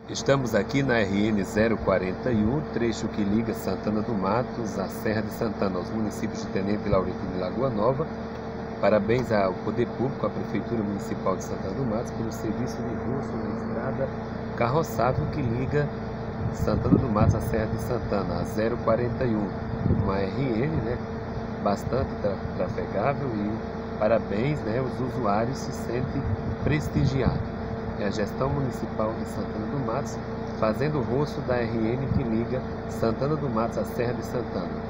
Estamos aqui na RN 041, trecho que liga Santana do Matos à Serra de Santana, aos municípios de Tenente Laurentino e Lagoa Nova. Parabéns ao Poder Público, à Prefeitura Municipal de Santana do Matos, pelo serviço de roço na estrada carroçável que liga Santana do Matos à Serra de Santana, a 041. Uma RN, bastante trafegável, e parabéns, os usuários se sentem prestigiados. É a gestão municipal de Santana do Matos fazendo o roço da RN que liga Santana do Matos à Serra de Santana.